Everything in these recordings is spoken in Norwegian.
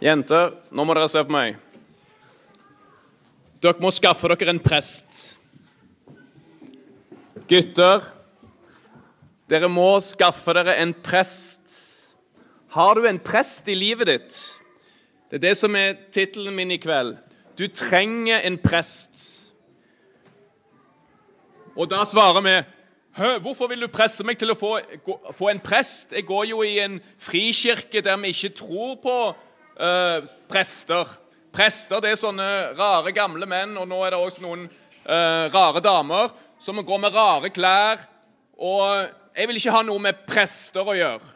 Jenter, nå må dere se på meg. Dere må skaffe dere en prest. Gutter, dere må skaffe dere en prest. Har du en prest i livet ditt? Det er det som er titelen min i kveld. Du trenger en prest. Og da svarer vi, hvorfor vil du presse meg til å få en prest? Jeg går jo i en frikirke der vi ikke tror på prester. Prester, det er sånne rare gamle menn, og nå er det også noen rare damer, som går med rare klær, og jeg vil ikke ha noe med prester å gjøre.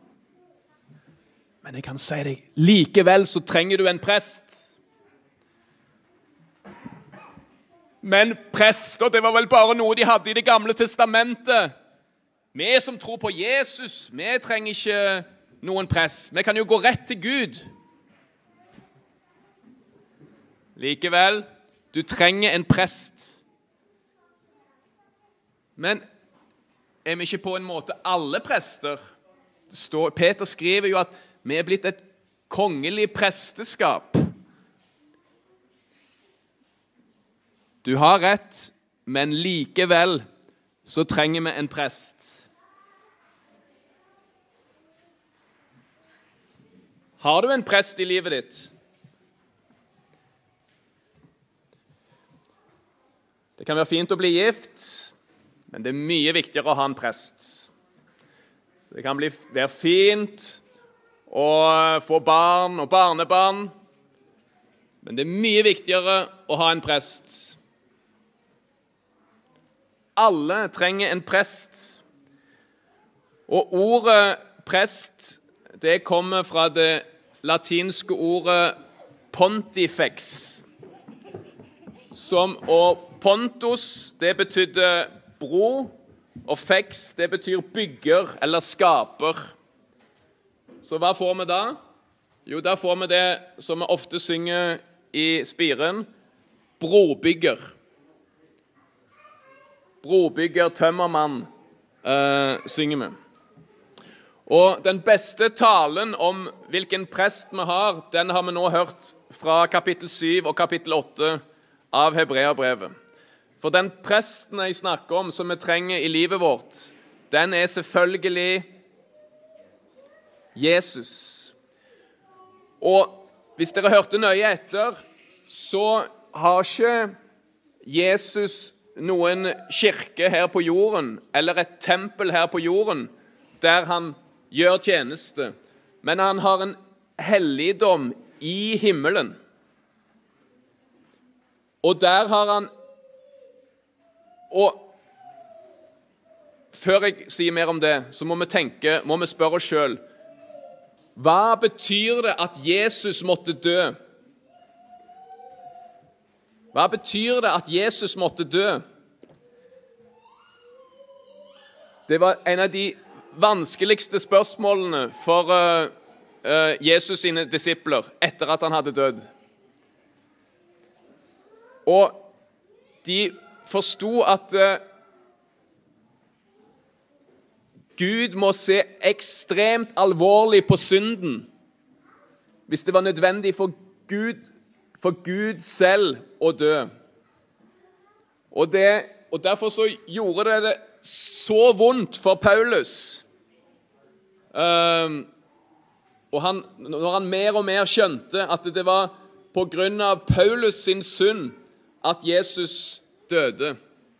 Men jeg kan si deg, likevel så trenger du en prest. Men prester, det var vel bare noe de hadde i det gamle testamentet. Vi som tror på Jesus, vi trenger ikke noen prest. Vi kan jo gå rett til Gud. Likevel, du trenger en prest. Men er vi ikke på en måte alle prester? Peter skriver jo at vi er blitt et kongelig presteskap. Du har rett, men likevel så trenger vi en prest. Har du en prest i livet ditt? Det kan være fint å bli gift, men det er mye viktigere å ha en prest. Det kan være fint å få barn og barnebarn, men det er mye viktigere å ha en prest. Alle trenger en prest. Og ordet prest, det kommer fra det latinske ordet pontifex, og pontus, det betydde bro, og fex, det betyr bygger eller skaper. Så hva får vi da? Jo, da får vi det som vi ofte synger i spiren, brobygger. Brobygger, tømmermann, synger vi. Og den beste talen om hvilken prest vi har, den har vi nå hørt fra kapittel 7 og kapittel 8 av Hebreerbrevet. For den presten jeg snakker om, som vi trenger i livet vårt, den er selvfølgelig Jesus. Og hvis dere hørte nøye etter, så har ikke Jesus noen kirke her på jorden, eller et tempel her på jorden, der han gjør tjeneste. Men han har en helligdom i himmelen. Og der har han, og før jeg sier mer om det, så må vi spørre oss selv, hva betyr det at Jesus måtte dø? Hva betyr det at Jesus måtte dø? Det var en av de vanskeligste spørsmålene for Jesus sine disipler etter at han hadde dødd. Og de forstod at Gud må se ekstremt alvorlig på synden hvis det var nødvendig for Gud selv å dø. Og derfor så gjorde det så vondt for Paulus. Og når han mer og mer skjønte at det var på grunn av Paulus sin synd at Jesus døde.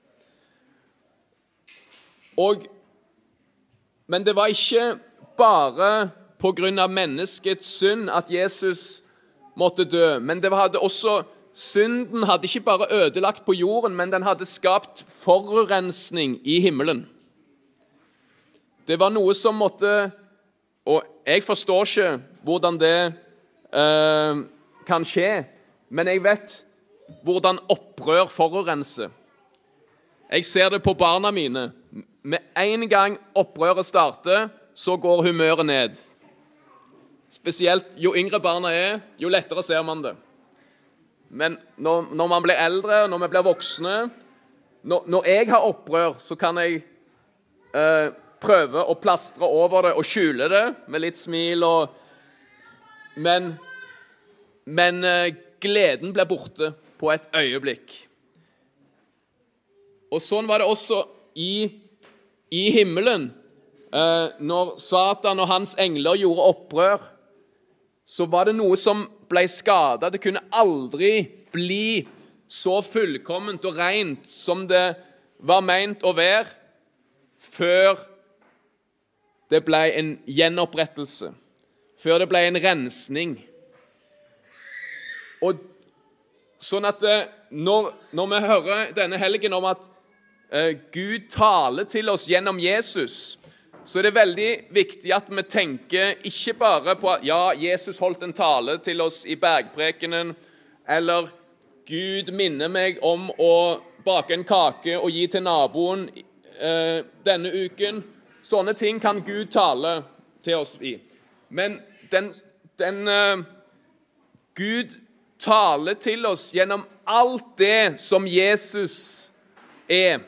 Men det var ikke bare på grunn av menneskets synd at Jesus måtte dø, men synden hadde ikke bare ødelagt på jorden, men den hadde skapt forurensning i himmelen. Det var noe som måtte, og jeg forstår ikke hvordan det kan skje, men jeg vet hvordan opprør forurenser. Jeg ser det på barna mine. Med en gang opprøret starter, så går humøret ned. Spesielt jo yngre barna er, jo lettere ser man det. Men når man blir eldre, når man blir voksne, når jeg har opprør, så kan jeg prøve å plastre over det og skjule det med litt smil. Men men gleden ble borte på et øyeblikk. Og sånn var det også i himmelen. Når Satan og hans engler gjorde opprør, så var det noe som ble skadet. Det kunne aldri bli så fullkomment og rent som det var ment å være, før det ble en gjenopprettelse, før det ble en rensning. Og sånn at når vi hører denne helgen om at Gud taler til oss gjennom Jesus, så er det veldig viktig at vi tenker ikke bare på at ja, Jesus holdt en tale til oss i bergprekenen, eller Gud minner meg om å bake en kake og gi til naboen denne uken. Sånne ting kan Gud tale til oss i. Men Gud taler til oss gjennom alt det som Jesus er.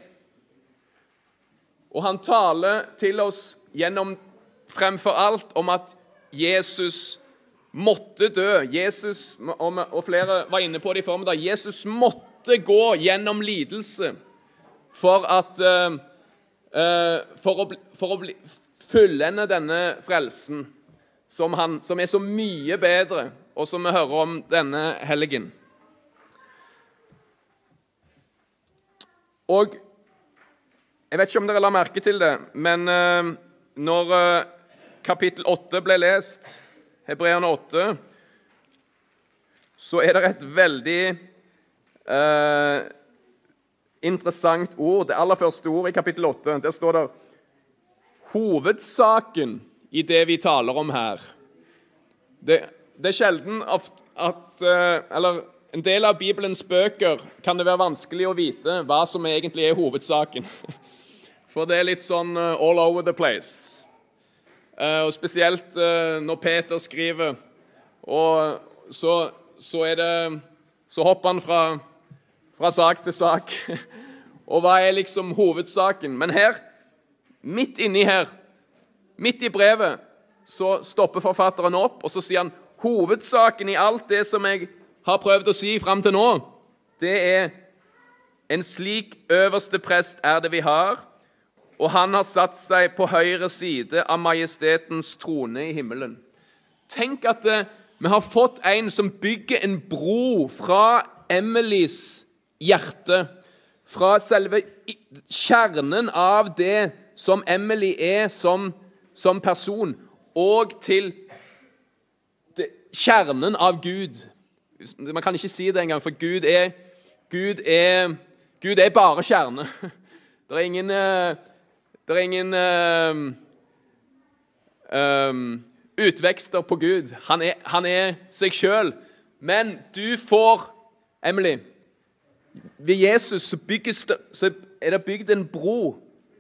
Og han taler til oss gjennom fremfor alt om at Jesus måtte dø. Jesus, og flere var inne på det i formiddag, Jesus måtte gå gjennom lidelse for å fullende denne frelsen, som er så mye bedre, og som vi hører om denne helgen. Og jeg vet ikke om dere la merke til det, men når kapittel 8 ble lest, Hebreerne 8, så er det et veldig interessant ord. Det aller første ord i kapittel 8, der står det hovedsaken i det vi taler om her. Det er sjelden eller en del av Bibelens bøker kan det være vanskelig å vite hva som egentlig er hovedsaken. For det er litt sånn all over the place. Og spesielt når Peter skriver, og så hopper han fra sak til sak. Og hva er liksom hovedsaken? Men her, midt i brevet, så stopper forfatteren opp, og så sier han, hovedsaken i alt det som jeg har prøvd å si frem til nå, det er en slik øverste prest er det vi har, og han har satt seg på høyre side av majestetens trone i himmelen. Tenk at vi har fått en som bygger en bro fra Emilys hjerte, fra selve kjernen av det som Emily er som person, og til kjernen av Gud. Man kan ikke si det engang, for Gud er bare kjerne. Det er ingen utvekster på Gud. Han er seg selv. Men du får, Emily, ved Jesus så er det bygd en bro.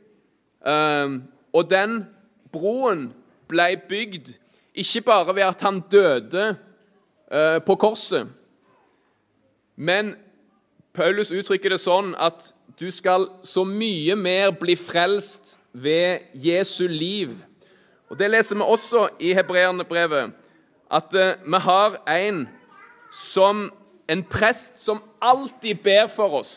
Og den broen ble bygd ikke bare ved at han døde på korset, men Paulus uttrykker det sånn at du skal så mye mer bli frelst ved Jesu liv. Og det leser vi også i Hebreerne brevet, at vi har en prest som alltid ber for oss.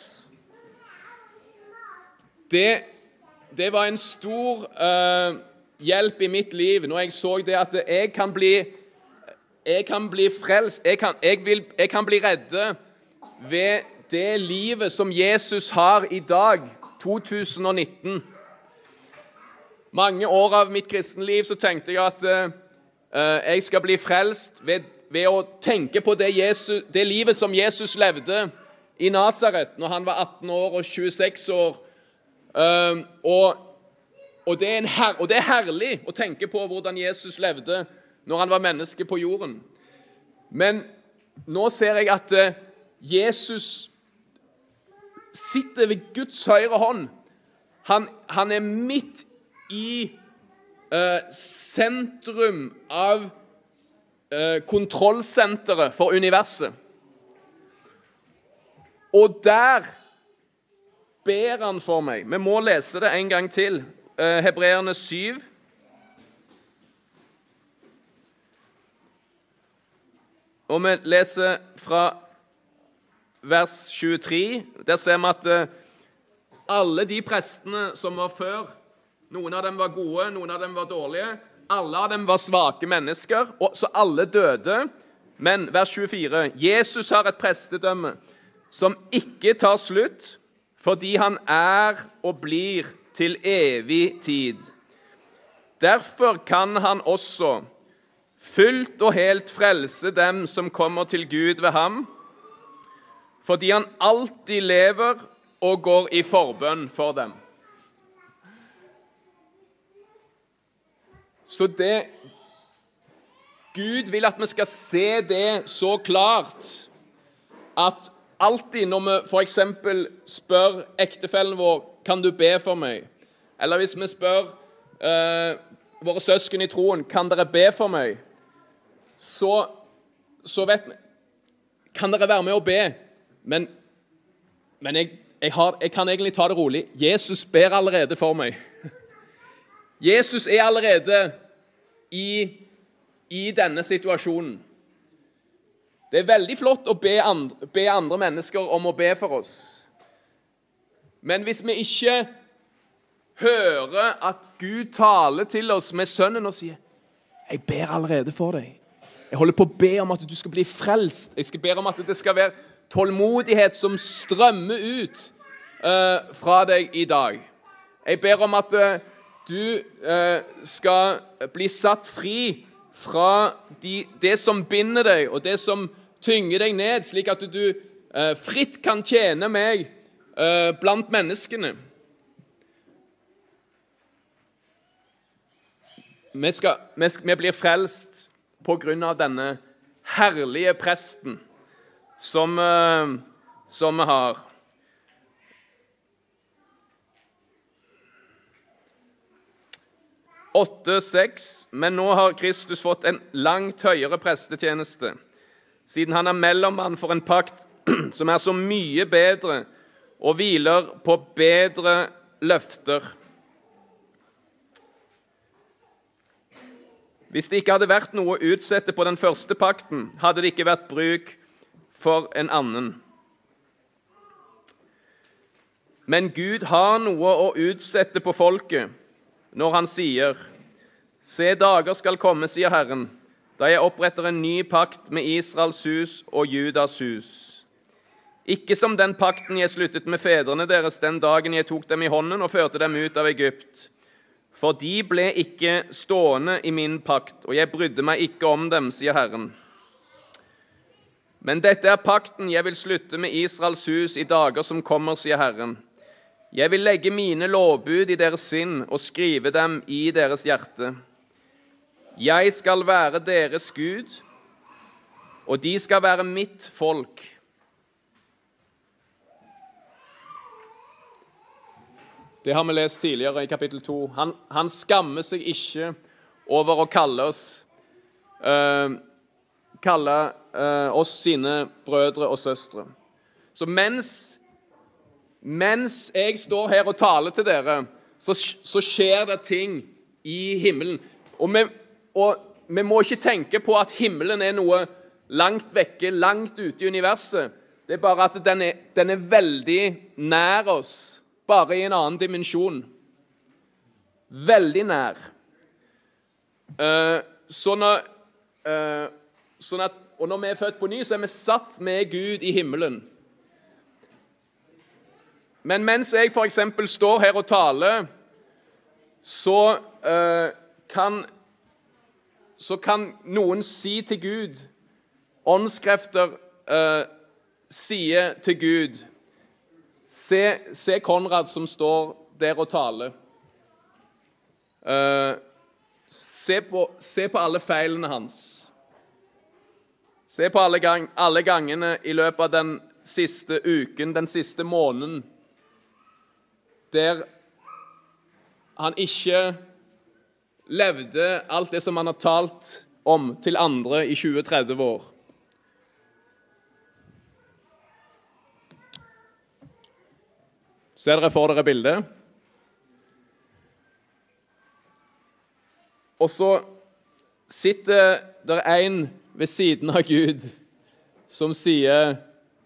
Det var en stor hjelp i mitt liv når jeg så det at jeg kan bli frelst, jeg kan bli redde ved det livet som Jesus har i dag, 2019. Mange år av mitt kristenliv så tenkte jeg at jeg skal bli frelst ved å tenke på det livet som Jesus levde i Nazaret når han var 18 år og 26 år. Og det er herlig å tenke på hvordan Jesus levde når han var menneske på jorden. Men nå ser jeg at Jesus sitter ved Guds høyre hånd. Han er midt i sentrum av kontrollsenteret for universet. Og der ber han for meg. Vi må lese det en gang til. Hebreerne 7. Og vi leser fra vers 23. Der ser vi at alle de prestene som var før, noen av dem var gode, noen av dem var dårlige, alle av dem var svake mennesker, og så alle døde. Men vers 24, Jesus har et prestedømme som ikke tar slutt, fordi han og blir til evig tid. Derfor kan han også fullt og helt frelse dem som kommer til Gud ved ham, fordi han alltid lever og går i forbønn for dem. Så Gud vil at vi skal se det så klart, at alltid når vi for eksempel spør ektefellen vår, kan du be for meg? Eller hvis vi spør våre søsken i troen, kan dere be for meg? Så vet vi, kan dere være med og be? Men jeg kan egentlig ta det rolig. Jesus ber allerede for meg. Jesus allerede i denne situasjonen. Det er veldig flott å be andre mennesker om å be for oss. Men hvis vi ikke hører at Gud taler til oss med sønnen og sier, jeg ber allerede for deg. Jeg holder på å be om at du skal bli frelst. Jeg skal be om at det skal være tålmodighet som strømmer ut fra deg i dag. Jeg ber om at du skal bli satt fri fra det som binder deg, og det som tynger deg ned, slik at du fritt kan tjene meg blant menneskene. Vi blir frelst på grunn av denne herlige presten som vi har. Åtte, 6, men nå har Kristus fått en langt høyere prestetjeneste, siden han er mellommann for en pakt som er så mye bedre og hviler på bedre løfter. Hvis det ikke hadde vært noe å utsette på den første pakten, hadde det ikke vært bruk for en annen. Men Gud har noe å utsette på folket når han sier, se, dager skal komme, sier Herren, da jeg oppretter en ny pakt med Israels hus og Judas hus. Ikke som den pakten jeg sluttet med fedrene deres den dagen jeg tok dem i hånden og førte dem ut av Egypt. For de ble ikke stående i min pakt, og jeg brydde meg ikke om dem, sier Herren. Men dette er pakten jeg vil slutte med Israels hus i dager som kommer, sier Herren. Jeg vil legge mine lovbud i deres sinn og skrive dem i deres hjerte. Jeg skal være deres Gud, og de skal være mitt folk. Det har vi lest tidligere i kapittel 2. Han skammer seg ikke over å kalle oss sine brødre og søstre. Så mens jeg står her og taler til dere, så skjer det ting i himmelen. Og vi må ikke tenke på at himmelen er noe langt vekke, langt ute i universet. Det er bare at den er veldig nær oss, bare i en annen dimensjon. Veldig nær. Og når vi er født på ny, så er vi satt med Gud i himmelen. Men mens jeg for eksempel står her og taler, så kan noen si til Gud, åndskrefter sier til Gud, se Konrad som står der og taler. Se på alle feilene hans. Se på alle gangene i løpet av den siste uken, den siste måneden, der han ikke levde alt det som han har talt om til andre i 20-30 år. Ser dere for dere bildet? Og så sitter der en ved siden av Gud som sier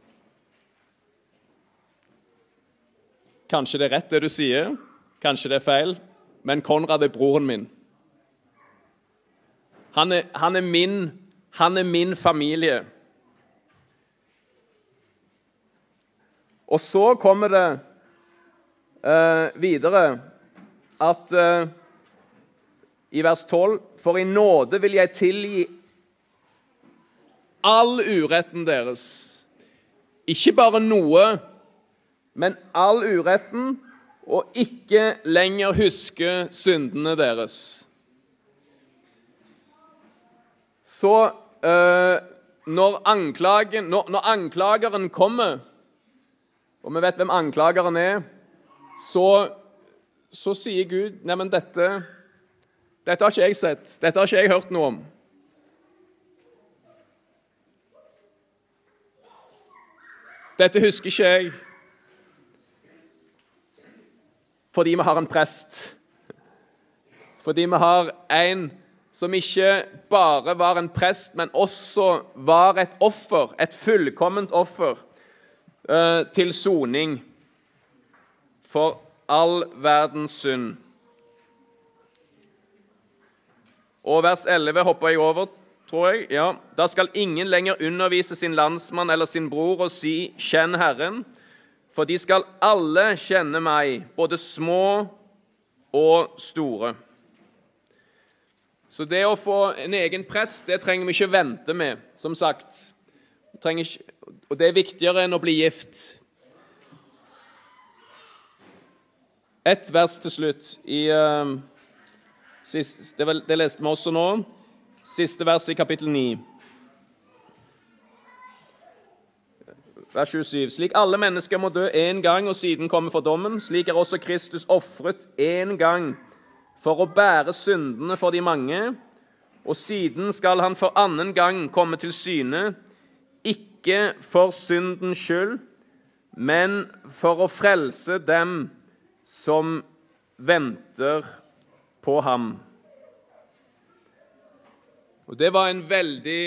kanskje det er rett det du sier, kanskje det er feil, men Konrad er broren min. Han er min familie. Og så kommer det videre at i vers 12, for i nåde vil jeg tilgi all uretten deres. Ikke bare noe, men all uretten, og ikke lenger huske syndene deres. Så når anklageren kommer, og vi vet hvem anklageren er, så sier Gud, nei, men dette har ikke jeg sett, dette har ikke jeg hørt noe om. Dette husker ikke jeg, fordi vi har en prest. Fordi vi har en som ikke bare var en prest, men også var et offer, et fullkomment offer, til soning for all verdens synd. Og vers 11 hopper jeg over, tror jeg. Ja. Da skal ingen lenger undervise sin landsmann eller sin bror og si, kjenn Herren, for de skal alle kjenne meg, både små og store. Så det å få en egen prest, det trenger vi ikke vente med, som sagt. Og det er viktigere enn å bli gift. Et vers til slutt, det leste vi også nå, siste vers i kapittel 9. Vers 27. Slik alle mennesker må dø en gang og siden komme for dommen, slik er også Kristus offret en gang for å bære syndene for de mange, og siden skal han for annen gang komme til syne, ikke for syndens skyld, men for å frelse dem som venter på ham. Og det var en veldig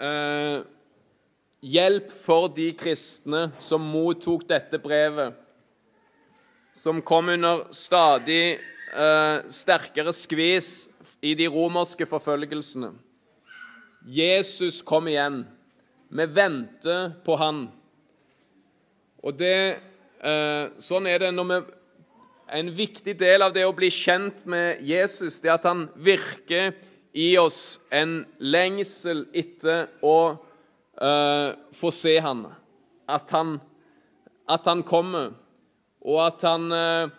hjelp for de kristne som mottok dette brevet, som kom under stadig sterkere skvis i de romerske forfølgelsene. Jesus kom igjen. Vi venter på han. Og sånn er det når vi en viktig del av det å bli kjent med Jesus, det at han virker i oss en lengsel etter å få se han. At han kommer, og at han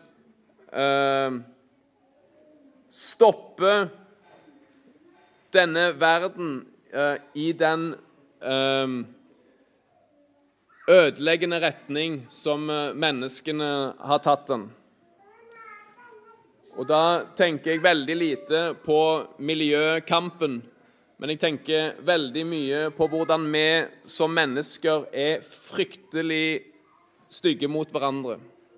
stopper denne verden i den ødeleggende retning som menneskene har tatt den. Og da tenker jeg veldig lite på miljøkampen, men jeg tenker veldig mye på hvordan vi som mennesker er fryktelig stygge mot hverandre.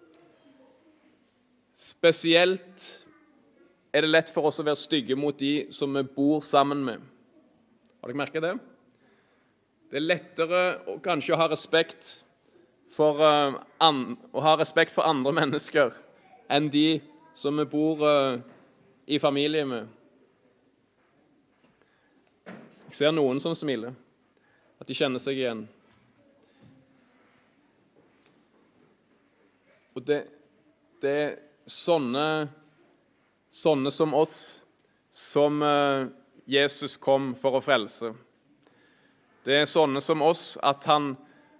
Spesielt er det lett for oss å være stygge mot de som vi bor sammen med. Har dere merket det? Det er lettere å kanskje ha respekt for andre mennesker enn de som vi bor i familie med. Jeg ser noen som smiler, at de kjenner seg igjen. Og det er sånne som oss som Jesus kom for å frelse. Det er sånne som oss at han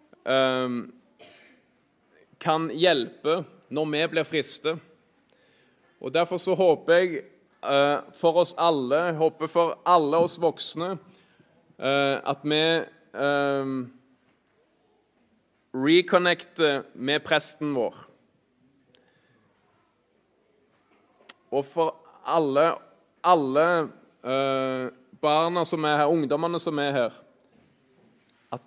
kan hjelpe når vi blir fristet. Og derfor så håper jeg for oss alle, håper for alle oss voksne, at vi reconnecter med presten vår. Og for alle barna som er her, ungdommene som er her, at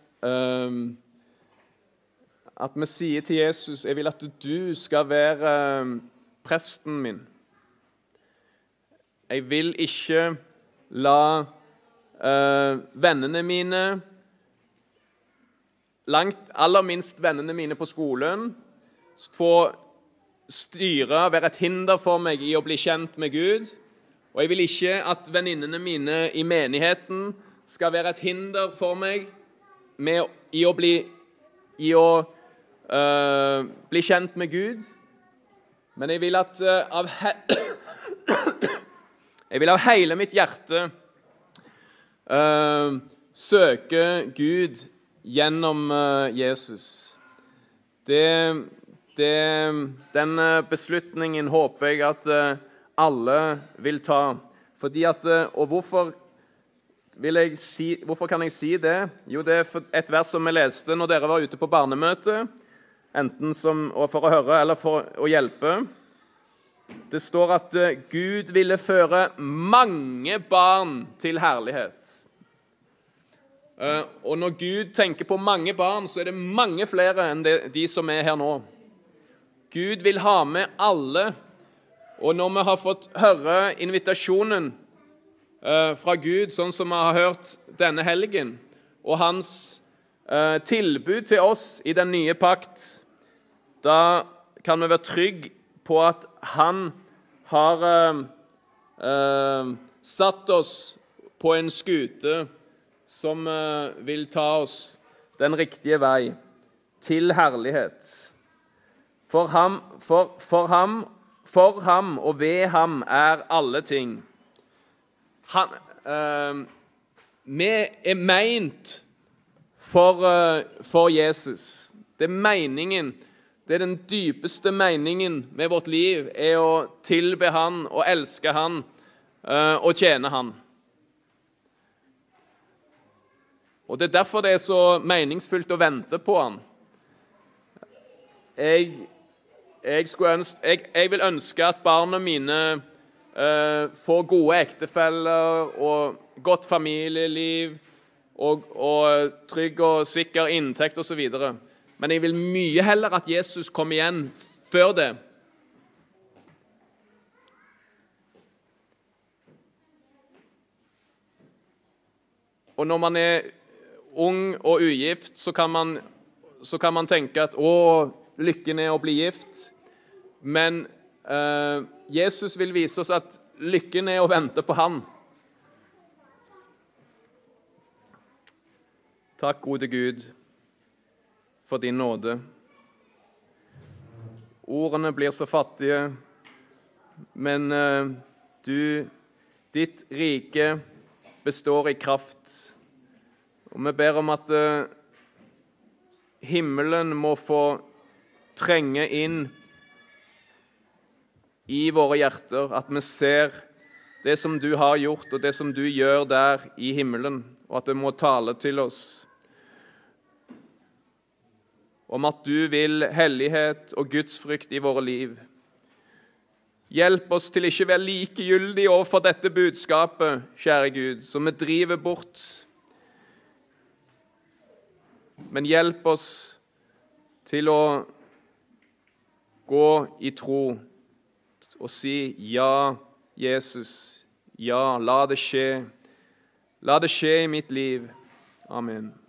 vi sier til Jesus, jeg vil at du skal være presten min. Jeg vil ikke la vennene mine, aller minst vennene mine på skolen, få styre, være et hinder for meg i å bli kjent med Gud. Og jeg vil ikke at venninnene mine i menigheten skal være et hinder for meg i å bli kjent med Gud. Men jeg vil at jeg vil av hele mitt hjerte søke Gud gjennom Jesus. Den beslutningen håper jeg at alle vil ta. Og hvorfor kan jeg si det? Jo, det er et vers som vi leste når dere var ute på barnemøte, enten for å høre eller for å hjelpe. Det står at Gud ville føre mange barn til herlighet. Og når Gud tenker på mange barn, så er det mange flere enn de som er her nå. Gud vil ha med alle. Og når vi har fått høre invitasjonen fra Gud, sånn som vi har hørt denne helgen, og hans tilbud til oss i den nye pakt, da kan vi være trygg på at han har satt oss på en skute som vil ta oss den riktige vei til herlighet. For ham og ved ham er alle ting. Vi er meint for Jesus. Det er meningen. Det er den dypeste meningen med vårt liv, er å tilbe han og elske han og tjene han. Og det er derfor det er så meningsfullt å vente på han. Jeg vil ønske at barna mine får gode ektefeller og godt familieliv og trygg og sikker inntekt og så videre. Men jeg vil mye heller at Jesus kommer igjen før det. Og når man er ung og ugift, så kan man tenke at lykken er å bli gift. Men Jesus vil vise oss at lykken er å vente på han. Takk, gode Gud, for din nåde. Ordene blir så fattige, men ditt rike består i kraft. Og vi ber om at himmelen må få trenge inn i våre hjerter, at vi ser det som du har gjort, og det som du gjør der i himmelen, og at det må tale til oss om at du vil hellighet og gudsfrykt i våre liv. Hjelp oss til ikke å være likegyldige overfor dette budskapet, kjære Gud, som vi driver bort. Men hjelp oss til å gå i tro og si ja, Jesus, ja, la det skje. La det skje i mitt liv. Amen.